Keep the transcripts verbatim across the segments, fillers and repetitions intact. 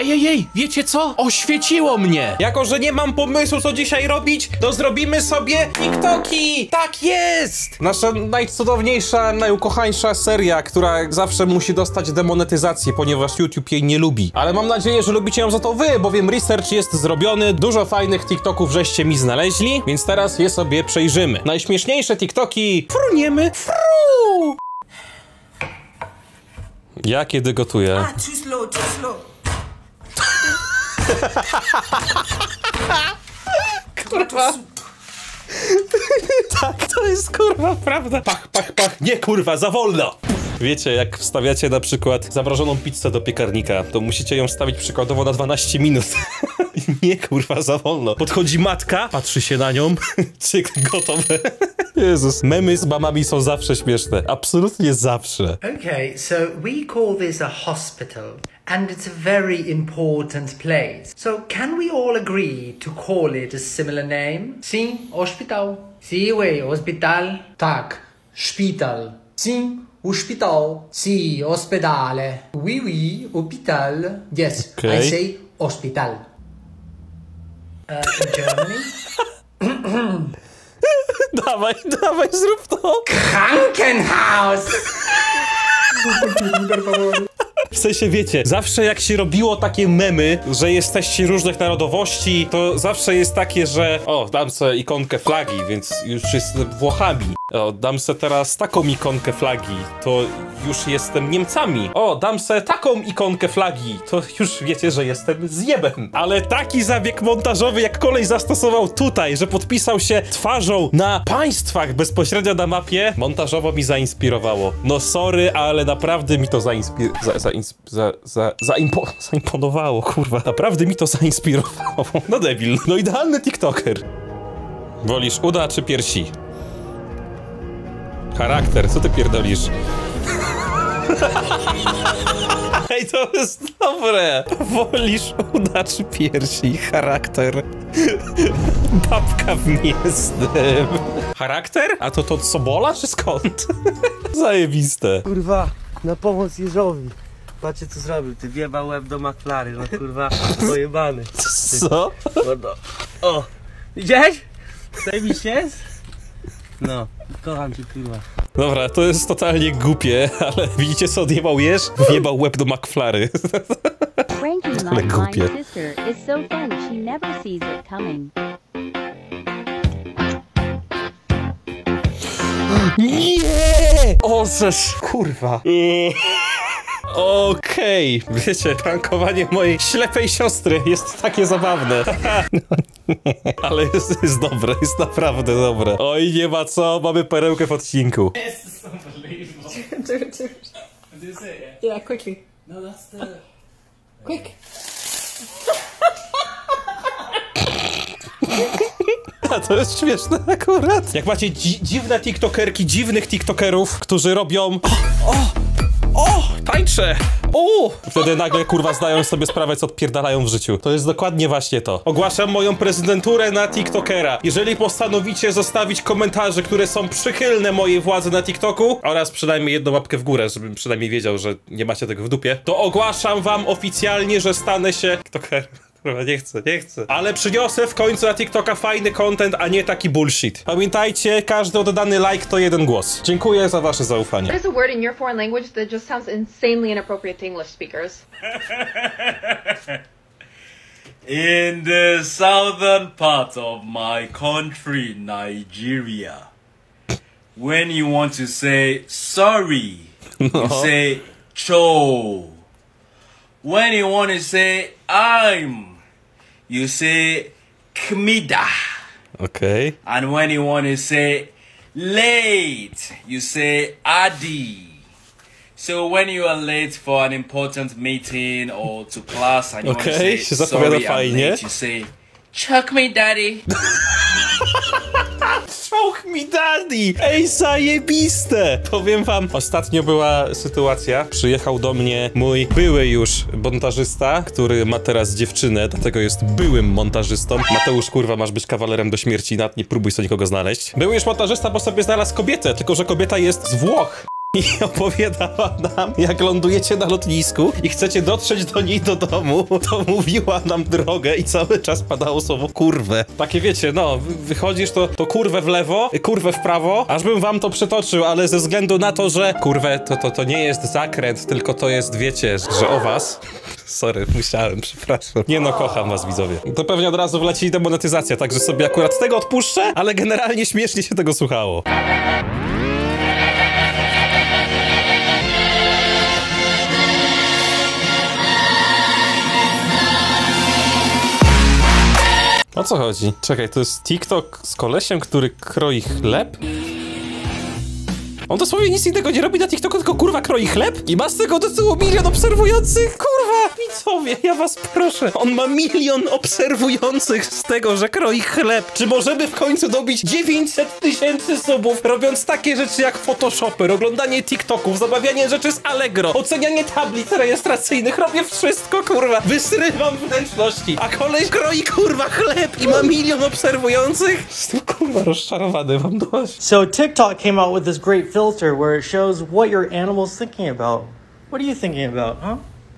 Ej, ej, wiecie co? Oświeciło mnie! Jako, że nie mam pomysłu, co dzisiaj robić, to zrobimy sobie TikToki! Tak jest! Nasza najcudowniejsza, najukochańsza seria, która zawsze musi dostać demonetyzację, ponieważ YouTube jej nie lubi. Ale mam nadzieję, że lubicie ją za to wy, bowiem research jest zrobiony, dużo fajnych TikToków żeście mi znaleźli, więc teraz je sobie przejrzymy. Najśmieszniejsze TikToki fruniemy fru! Ja kiedy gotuję? Ah, too slow, too slow. Kurwa. Tak, to jest kurwa prawda. Pach, pach, pach. Nie kurwa, za wolno. Wiecie, jak wstawiacie na przykład zamrożoną pizzę do piekarnika, to musicie ją wstawić przykładowo na dwanaście minut. Nie kurwa, za wolno. Podchodzi matka, patrzy się na nią, cyk, gotowe. Jezus, memy z mamami są zawsze śmieszne. Absolutnie zawsze. Okay, so we call this a hospital, and it's a very important place. So can we all agree to call it a similar name? Sim, hospital. Si, oui, hospital. Tak, szpital. Sim, hospital. Si, ospedale. Oui, oui, hospital. Yes, Okay. I say hospital. Uh, in Germany? Dawaj, dawaj, zrób to. Krankenhaus! W sensie, wiecie, zawsze jak się robiło takie memy, że jesteście różnych narodowości, to zawsze jest takie, że o, dam sobie ikonkę flagi, więc już jestem Włochami. O, dam se teraz taką ikonkę flagi, to już jestem Niemcami. O, dam se taką ikonkę flagi, to już wiecie, że jestem zjebem. Ale taki zabieg montażowy, jak kolej zastosował tutaj, że podpisał się twarzą na państwach bezpośrednio na mapie, montażowo mi zainspirowało. No sorry, ale naprawdę mi to zainspirowało. Za, za, za, za, zaimpo zaimponowało, kurwa. Naprawdę mi to zainspirowało. No debil. No idealny TikToker. Wolisz uda czy piersi? Charakter, co ty pierdolisz? Ej, to jest dobre! Wolisz uda czy piersi? Charakter. Babka w mięsnym. Charakter? A to to od Sobola czy skąd? Zajebiste. Kurwa, na pomoc Jeżowi. Patrzcie co zrobił, ty wjebał łeb do McFlary, no kurwa, pojebany. Co? No, no. O, widziałeś? Zajebiście jest? No, kocham cię kurwa. Dobra, to jest totalnie głupie, ale widzicie co odjebał jesz? Wjebał łeb do McFlary. Frankie, Ale my głupie. blind sister, is so fun she never sees it coming. Nie! O, żeż, kurwa. Okej, okay. Wiecie, prankowanie mojej ślepej siostry jest takie zabawne. Ale jest, jest dobre, jest naprawdę dobre. Oj, nie ma co, mamy perełkę w odcinku. Do it, do it. Is this it? Yeah. Yeah, quickly. No, that's the. Quick. A to jest śmieszne akurat. Jak macie dzi dziwne tiktokerki, dziwnych tiktokerów, którzy robią... O, o, o, tańczę. O! Wtedy nagle, kurwa, zdają sobie sprawę, co odpierdalają w życiu. To jest dokładnie właśnie to. Ogłaszam moją prezydenturę na tiktokera. Jeżeli postanowicie zostawić komentarze, które są przychylne mojej władzy na TikToku oraz przynajmniej jedną łapkę w górę, żebym przynajmniej wiedział, że nie macie tego w dupie, to ogłaszam wam oficjalnie, że stanę się tiktokerem. Kurwa, nie chcę, nie chcę. Ale przyniosę w końcu na TikToka fajny content, a nie taki bullshit. Pamiętajcie, każdy oddany like to jeden głos. Dziękuję za wasze zaufanie. There's a word in your foreign language that just sounds insanely inappropriate to English speakers. In the southern part of my country, Nigeria, when you want to say sorry, No. you say cho. When you want to say I'm, you say kmida. Okej. Okay. And when you want to say late, you say adi. So when you are late for an important meeting or to class and you Okay, want to się say zapowiada sorry I'm fajnie. late, you say chuck me daddy. Choke me daddy! Ej, zajebiste! Powiem wam, ostatnio była sytuacja, przyjechał do mnie mój były już montażysta, który ma teraz dziewczynę, dlatego jest byłym montażystą. Mateusz, kurwa, masz być kawalerem do śmierci, nad nie próbuj sobie nikogo znaleźć. Były już montażysta, bo sobie znalazł kobietę, tylko że kobieta jest z Włoch. i opowiadała nam, jak lądujecie na lotnisku i chcecie dotrzeć do niej do domu, to mówiła nam drogę i cały czas padało słowo kurwę. Takie wiecie, no, wychodzisz to, to kurwę w lewo, kurwę w prawo, aż bym wam to przytoczył, ale ze względu na to, że kurwę to, to, to nie jest zakręt, tylko to jest, wiecie, że o was. Sorry, musiałem, przepraszam. Nie no, kocham was, widzowie. To pewnie od razu wleci demonetyzacja, także sobie akurat tego odpuszczę, ale generalnie śmiesznie się tego słuchało. O co chodzi? Czekaj, to jest TikTok z kolesiem, który kroi chleb? On dosłownie nic innego nie robi na TikToku, tylko kurwa kroi chleb i ma z tego do tyłu milion obserwujących, kurwa! Widzowie, ja was proszę, on ma milion obserwujących z tego, że kroi chleb. Czy możemy w końcu dobić dziewięćset tysięcy subów, robiąc takie rzeczy jak Photoshopy, oglądanie TikToków, zamawianie rzeczy z Allegro, ocenianie tablic rejestracyjnych, robię wszystko, kurwa, wysrywam wnętrzności, a koleś kroi, kurwa, chleb i ma milion obserwujących? Jestem, kurwa, rozczarowany, mam dość. So TikTok came out with this great filter where it shows what your animal's thinking about. What are you thinking about, huh?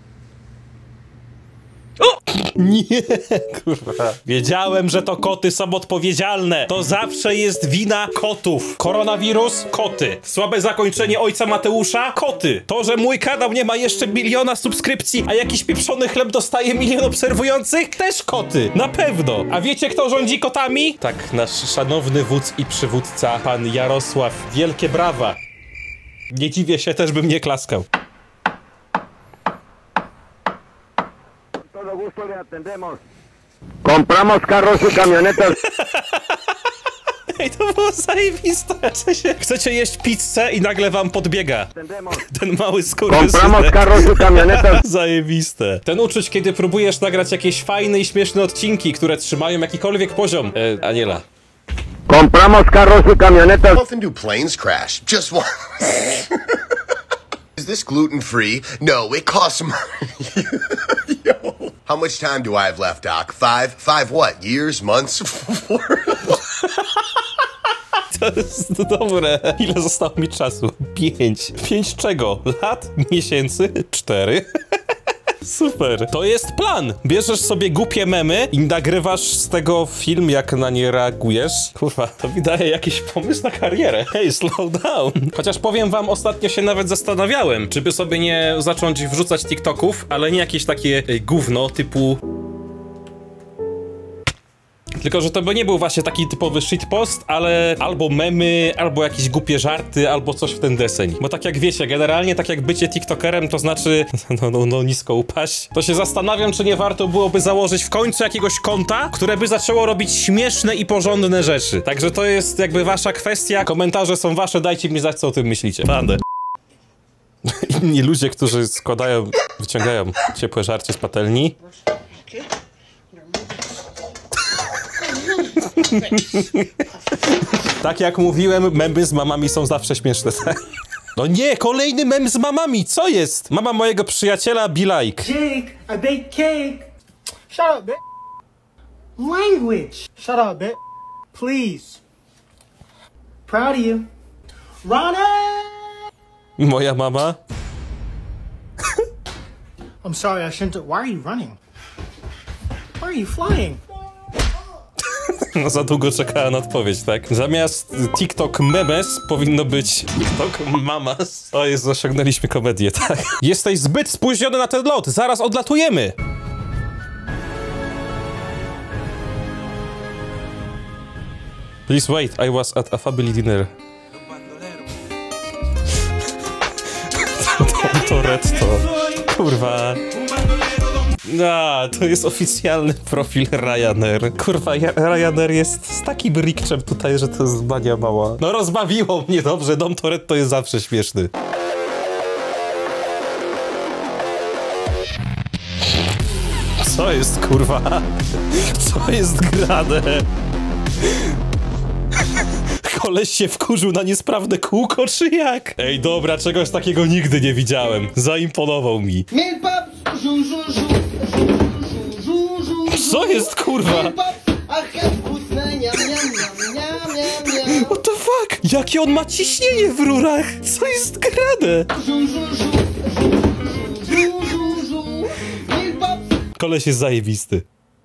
O! Nie, kurwa. Wiedziałem, że to koty są odpowiedzialne. To zawsze jest wina kotów. Koronawirus? Koty. Słabe zakończenie Ojca Mateusza? Koty. To, że mój kanał nie ma jeszcze miliona subskrypcji, a jakiś pieprzony chleb dostaje milion obserwujących? Też koty. Na pewno. A wiecie, kto rządzi kotami? Tak, nasz szanowny wódz i przywódca, pan Jarosław. Wielkie brawa. Nie dziwię się, też bym nie klaskał. Compramos carros y camionetas. Ej, to było zajebiste. W sensie, chcecie jeść pizzę i nagle wam podbiega ten mały skurwysyn. Compramos carros y camionetas. Zajebiste. Ten uczuć, kiedy próbujesz nagrać jakieś fajne i śmieszne odcinki, które trzymają jakikolwiek poziom. E, Aniela. Compramos carros y camionetas. How often do planes crash? Just one. Is this gluten-free? No, it costs money. Yo. How much time do I have left, Doc? Five? Five what? Years? Months? To jest dobre. Ile zostało mi czasu? Pięć. Pięć czego? Lat? Miesięcy? Cztery. Super. To jest plan. Bierzesz sobie głupie memy i nagrywasz z tego film, jak na nie reagujesz. Kurwa, to mi daje jakiś pomysł na karierę. Hej, slow down. Chociaż powiem wam, ostatnio się nawet zastanawiałem, czy by sobie nie zacząć wrzucać TikToków, ale nie jakieś takie ej, gówno typu... Tylko, że to by nie był właśnie taki typowy shitpost, ale albo memy, albo jakieś głupie żarty, albo coś w ten deseń. Bo tak jak wiecie, generalnie tak jak bycie tiktokerem, to znaczy, no, no, no nisko upaść, to się zastanawiam, czy nie warto byłoby założyć w końcu jakiegoś konta, które by zaczęło robić śmieszne i porządne rzeczy. Także to jest jakby wasza kwestia, komentarze są wasze, dajcie mi znać, co o tym myślicie. Bandę. Inni ludzie, którzy składają, wyciągają ciepłe żarcie z patelni. Tak jak mówiłem, memy z mamami są zawsze śmieszne, tak? No nie, kolejny mem z mamami, co jest? Mama mojego przyjaciela be like. Jake, I baked cake. Shut up, bitch. Language. Shut up, bitch. Please. Proud of you. Ronnie! Moja mama. I'm sorry, I shouldn't. Why are you running? Why are you flying? No za długo czekała na odpowiedź, tak? Zamiast TikTok memes powinno być TikTok mamas. O Jezu, osiągnęliśmy komedię, tak? Jesteś zbyt spóźniony na ten lot, zaraz odlatujemy! Please wait, I was at a family dinner. Tom Toretto. Kurwa. A, to jest oficjalny profil Ryanair. Kurwa, ja, Ryanair jest z takim rikczem tutaj, że to jest bania mała. No rozbawiło mnie dobrze, Dom Toretto jest zawsze śmieszny. Co jest, kurwa? Co jest grane? Koleś się wkurzył na niesprawne kółko, czy jak? Ej, dobra, czegoś takiego nigdy nie widziałem. Zaimponował mi. Co jest, kurwa? What the fuck? Jakie on ma ciśnienie w rurach! Co jest grane? Koleś jest zajebisty.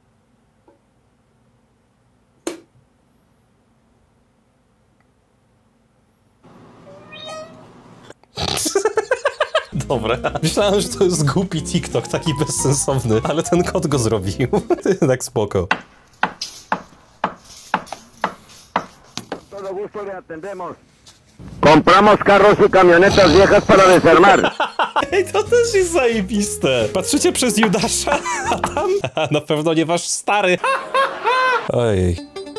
Dobra. Myślałem, że to jest głupi TikTok, taki bezsensowny, ale ten kot go zrobił. Tak spoko. Compramos carros y camionetas viejas para desarmar. Ej, to też jest zajebiste. Patrzycie przez Judasza, a tam... Na pewno nie wasz stary. Ojej.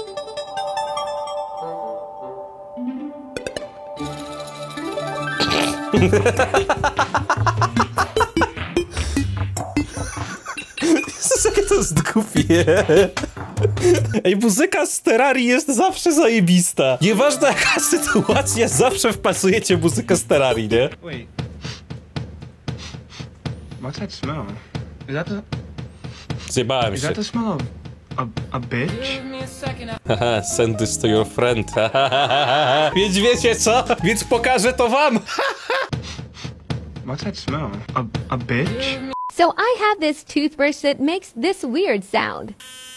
Jezus, jakie to jest głupie. Ej, muzyka z Terrarii jest zawsze zajebista. Nieważna jaka sytuacja, zawsze wpasujecie muzykę z Terrarii, nie? Wait. What's that smell? Is that the... Zjebałem Is się. that the smell of a, a bitch? Haha, send this to your friend. Więc wiecie co? Więc pokażę to wam. What's that smell? A, a bitch? So I have this toothbrush that makes this weird sound.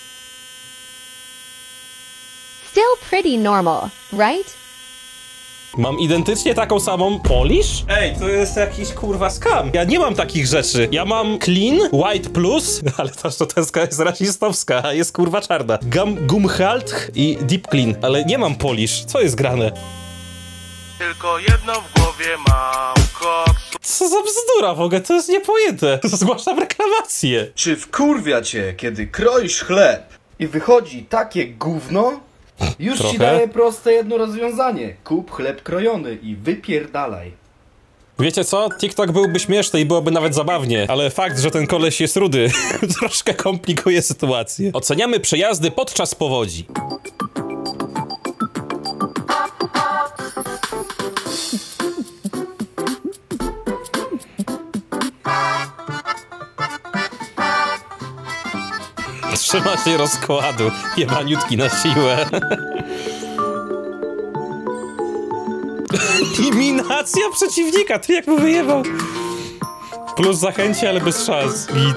Still pretty normal, right? Mam identycznie taką samą polish? Ej, to jest jakiś kurwa skam. Ja nie mam takich rzeczy. Ja mam clean, white plus, ale ta szczoteczka jest rasistowska, a jest kurwa czarna. Gum, gumhalt i deep clean, ale nie mam polish. Co jest grane? Tylko jedno w głowie mam, koks. Co za bzdura w ogóle, to jest niepojęte. Zgłaszam reklamację. Czy wkurwia cię, kiedy kroisz chleb i wychodzi takie gówno? Już Trochę. ci daję proste jedno rozwiązanie. Kup chleb krojony i wypierdalaj. Wiecie co? TikTok byłby śmieszny i byłoby nawet zabawnie, ale fakt, że ten koleś jest rudy, troszkę komplikuje sytuację. Oceniamy przejazdy podczas powodzi. Trzyma się rozkładu, jebaniutki na siłę. Eliminacja przeciwnika, ty jak mu wyjebał. Plus zachęci, ale bez szans. Git.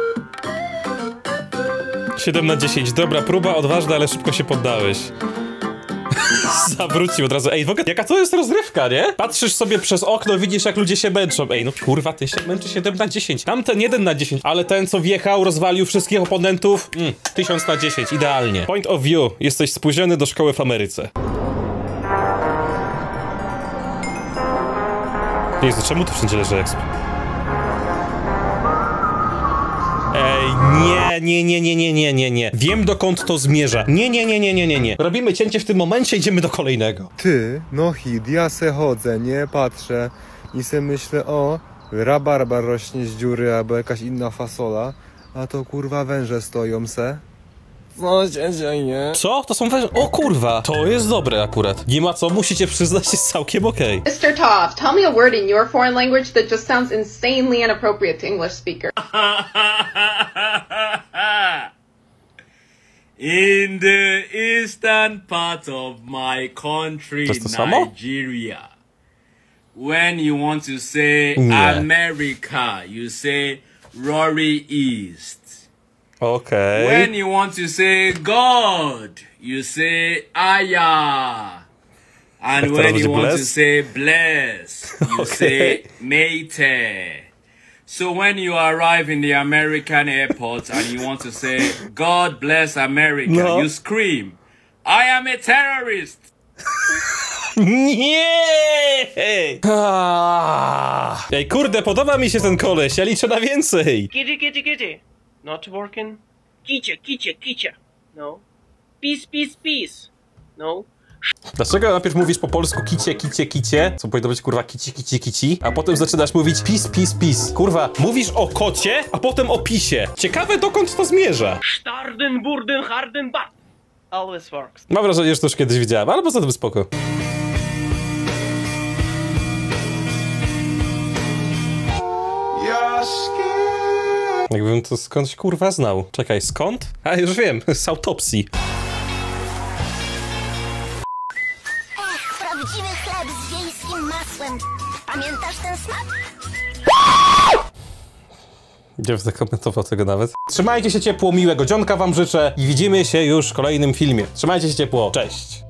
siedem na dziesięć, dobra próba, odważna, ale szybko się poddałeś. Zawrócił od razu. Ej, w ogóle jaka to jest rozrywka, nie? Patrzysz sobie przez okno, widzisz jak ludzie się męczą. Ej, no kurwa, ty się męczy siedem na dziesięć. Tamten jeden na dziesięć, ale ten co wjechał, rozwalił wszystkich oponentów. Mm, tysiąc na dziesięć, idealnie. Point of view, jesteś spóźniony do szkoły w Ameryce. Jezu, czemu tu wszędzie leży exp? Ej, nie, nie, nie, nie, nie, nie, nie, nie. Wiem dokąd to zmierza. Nie, nie, nie, nie, nie, nie, nie. Robimy cięcie w tym momencie, idziemy do kolejnego. Ty, no hit, ja se chodzę, nie, patrzę i se myślę, o, rabarbar rośnie z dziury albo jakaś inna fasola, a to kurwa węże stoją se. Co się dzieje? Co? To są węże? O kurwa, to jest dobre akurat. Nie ma co, musicie przyznać, jest całkiem okej. Okay. mister Toff, tell me a word in your foreign language that just sounds insanely inappropriate to English speaker. In the eastern part of my country, Nigeria, when you want to say Nie. America, you say Rory East. Okay. When you want to say God, you say Aya. And when you want to say bless, you Okay. say Mate. So when you arrive in the American airport and you want to say God bless America, No. you scream, I am a terrorist. Nie! Ah. Ej, kurde, podoba mi się ten koleś, ja liczę na więcej. Kitty, kitty, kitty. Not working. Kicie, kicie, kicie. No. Peace, peace, peace. No. Dlaczego najpierw mówisz po polsku kicie, kicie, kicie, co powinno być kurwa kici, kici, kici, a potem zaczynasz mówić pis, pis, pis. Kurwa, mówisz o kocie, a potem o pisie. Ciekawe dokąd to zmierza. Starden, burden, harden, but. Always works. Mam wrażenie, że to już kiedyś widziałem, ale poza tym spoko. Jakbym to skądś kurwa znał. Czekaj, skąd? A, już wiem, z autopsji. Nie będę komentował tego nawet. Trzymajcie się ciepło, miłego dzionka wam życzę i widzimy się już w kolejnym filmie. Trzymajcie się ciepło, cześć!